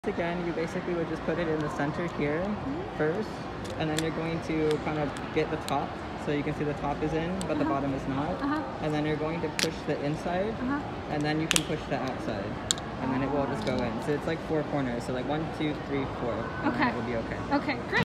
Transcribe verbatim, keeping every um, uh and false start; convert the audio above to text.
Again, you basically would just put it in the center here mm-hmm. first, and then you're going to kind of get the top, so you can see the top is in, but uh-huh. the bottom is not. Uh-huh. And then you're going to push the inside, uh-huh. and then you can push the outside, and then it will just go in. So it's like four corners, so like one, two, three, four, and okay. then it will be okay. Okay, great.